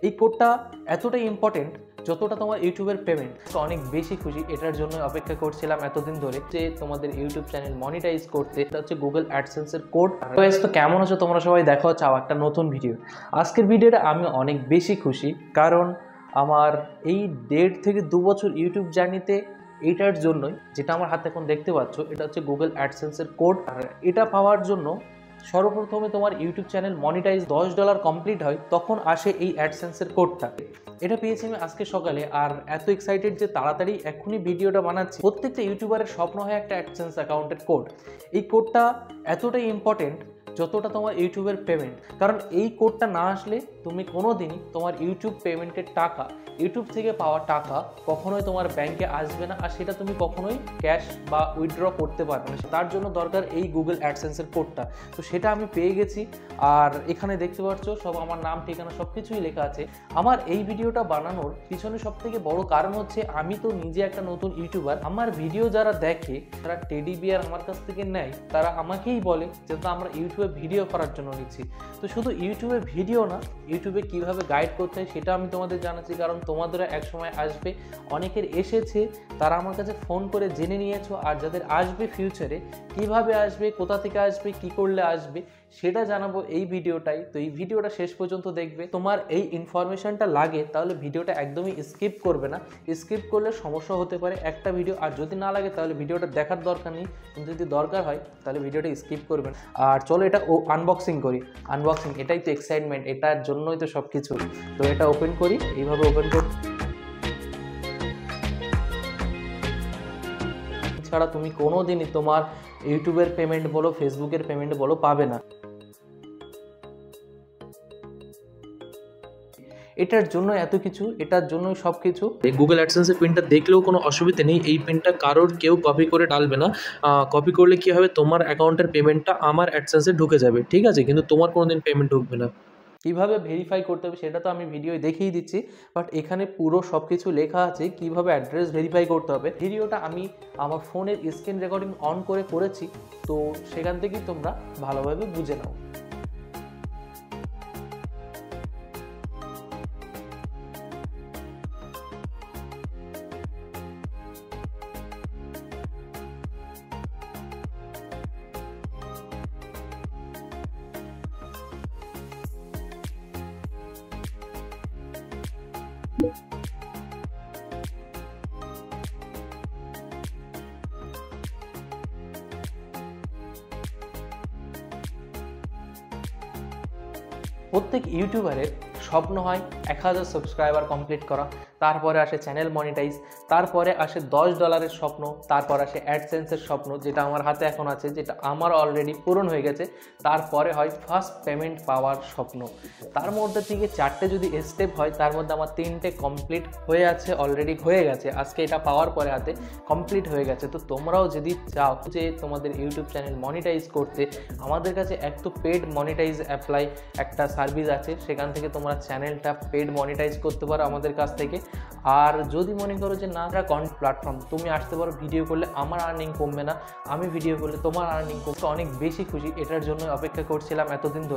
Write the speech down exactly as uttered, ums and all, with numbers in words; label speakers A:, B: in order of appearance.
A: এই কোডটা এতটাই ইম্পর্টেন্ট যতটা তোমার ইউটিউবের পেমেন্ট। তো অনেক বেশি খুশি, এটার জন্য অপেক্ষা করছিলাম এতদিন ধরে যে তোমাদের ইউটিউব চ্যানেল মনিটাইজ করতে। এটা হচ্ছে গুগল অ্যাডসেন্সের কোড। তো কেমন আছো তোমরা সবাই? দেখো চাও একটা নতুন ভিডিও। আজকের ভিডিওটা আমি অনেক বেশি খুশি, কারণ আমার এই দেড় থেকে দু বছর ইউটিউব জার্নিতে এইটার জন্যই, যেটা আমার হাতে এখন দেখতে পাচ্ছ, এটা হচ্ছে গুগল অ্যাডসেন্সের কোড। আর এটা পাওয়ার জন্য সর্বপ্রথমে তোমার ইউটিউব চ্যানেল মনিটাইজ দশ ডলার কমপ্লিট হয়, তখন আসে এই অ্যাডসেন্সের কোডটা। এটা পেয়েছি আমি আজকে সকালে, আর এত এক্সাইটেড যে তাড়াতাড়ি এখনই ভিডিওটা বানাচ্ছি। প্রত্যেকটা ইউটিউবারের স্বপ্ন হয় একটা অ্যাডসেন্স অ্যাকাউন্টের কোড। এই কোডটা এতটাই ইম্পর্টেন্ট যতটা তোমার ইউটিউবের পেমেন্ট, কারণ এই কোডটা না আসলে তুমি কোনো দিনই তোমার ইউটিউব পেমেন্টের টাকা, ইউটিউব থেকে পাওয়া টাকা কখনোই তোমার ব্যাংকে আসবে না, আর সেটা তুমি কখনোই ক্যাশ বা উইথড্র করতে পারবে না। তার জন্য দরকার এই গুগল অ্যাডসেন্সের কোডটা। তো সেটা আমি পেয়ে গেছি, আর এখানে দেখতে পাচ্ছ সব আমার নাম, ঠিকানা সব কিছুই লেখা আছে। আমার এই ভিডিওটা বানানোর পিছনে সব থেকে বড় কারণ হচ্ছে আমি তো নিজে একটা নতুন ইউটিউবার। আমার ভিডিও যারা দেখে, তারা টেডি বিয়ার আমার কাছ থেকে নেয়, তারা আমাকেই বলে যে তো আমরা ইউটিউবে ভিডিও করার জন্য নিচ্ছি। তো শুধু ইউটিউবে ভিডিও না, ইউটিউবে কিভাবে গাইড করতে হয় সেটা আমি তোমাদের জানাচ্ছি, কারণ তোমাদের এক সময় আসবে, অনেকের এসেছে, তারা আমার কাছে ফোন করে জেনে নিয়েছো। আর যাদের আসবে ফিউচারে, কিভাবে আসবে, কোথা থেকে আসবে, কি করলে আসবে, সেটা জানাবো এই ভিডিওটাই। তো এই ভিডিওটা শেষ পর্যন্ত দেখবে। তোমার এই ইনফরমেশনটা লাগে তাহলে ভিডিওটা একদমই স্কিপ করবে না। স্কিপ করলে সমস্যা হতে পারে একটা ভিডিও, আর যদি না লাগে তাহলে ভিডিওটা দেখার দরকার নেই, কিন্তু যদি দরকার হয় তাহলে ভিডিওটা স্কিপ করবেন। আর চলো এটা ও আনবক্সিং করি। আনবক্সিং, এটাই তো এক্সাইটমেন্ট, এটার জন্যই তো সব কিছু। তো এটা ওপেন করি, এইভাবে ওপেন করি। ছাড়া তুমি কোনো দিনই তোমার ইউটিউবের পেমেন্ট বলো, ফেসবুকের পেমেন্ট বলো, পাবে না। এটার জন্য এত কিছু, এটার জন্যই সব কিছু। গুগল অ্যাডসেন্সের পিনটা দেখলেও কোনো অসুবিধা নেই। এই পিনটা কারোর কেউ কপি করে ডালবে না। কপি করলে কি হবে, তোমার অ্যাকাউন্টের পেমেন্টটা আমার অ্যাডসেন্সে ঢুকে যাবে, ঠিক আছে, কিন্তু তোমার কোনো দিন পেমেন্ট ঢুকবে না। কীভাবে ভেরিফাই করতে হবে সেটা তো আমি ভিডিওয় দেখিয়ে দিচ্ছি, বাট এখানে পুরো সব কিছু লেখা আছে কীভাবে অ্যাড্রেস ভেরিফাই করতে হবে। ভিডিওটা আমি আমার ফোনের স্ক্রিন রেকর্ডিং অন করে করেছি, তো সেখান থেকেই তোমরা ভালোভাবে বুঝে নাও। প্রত্যেক ইউটিউবারের স্বপ্ন হয় এক হাজার সাবস্ক্রাইবার কমপ্লিট করা, তারপরে আসে চ্যানেল মনিটাইজ, তারপরে আসে দশ ডলারের স্বপ্ন, তারপর আসে অ্যাডসেন্সের স্বপ্ন, যেটা আমার হাতে এখন আছে, যেটা আমার অলরেডি পূরণ হয়ে গেছে। তারপরে হয় ফার্স্ট পেমেন্ট পাওয়ার স্বপ্ন। তার মধ্যে থেকে চারটে যদি স্টেপ হয়, তার মধ্যে আমার তিনটে কমপ্লিট হয়ে আছে, অলরেডি হয়ে গেছে। আজকে এটা পাওয়ার পরে হাতে কমপ্লিট হয়ে গেছে। তো তোমরাও যদি চাও যে তোমাদের ইউটিউব চ্যানেল মনিটাইজ করতে, আমাদের কাছে এক তো পেড মনিটাইজ অ্যাপ্লাই একটা সার্ভিস আছে, সেখান থেকে তোমরা চ্যানেলটা পেড মনিটাইজ করতে পারো আমাদের কাছ থেকে। আর যদি মনে করো যে না, কন্টেন্ট প্ল্যাটফর্ম, তুমি আসতে পারো, ভিডিও করলে আমার আর্নিং কমবে না, আমি ভিডিও করলে তোমার আর্নিং কমবে। অনেক বেশি খুশি, এটার জন্য অপেক্ষা করছিলাম এতদিন ধরে।